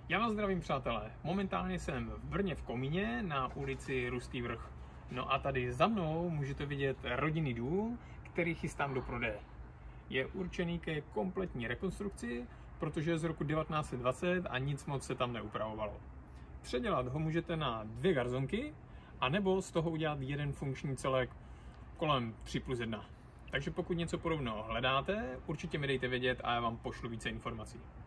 Já vás zdravím, přátelé. Momentálně jsem v Brně v Komíně na ulici Rustý vrch. No a tady za mnou můžete vidět rodinný dům, který chystám do prodeje. Je určený ke kompletní rekonstrukci, protože je z roku 1920 a nic moc se tam neupravovalo. Předělat ho můžete na 2 garzonky, anebo z toho udělat jeden funkční celek kolem 3+1. Takže pokud něco podobného hledáte, určitě mi dejte vědět a já vám pošlu více informací.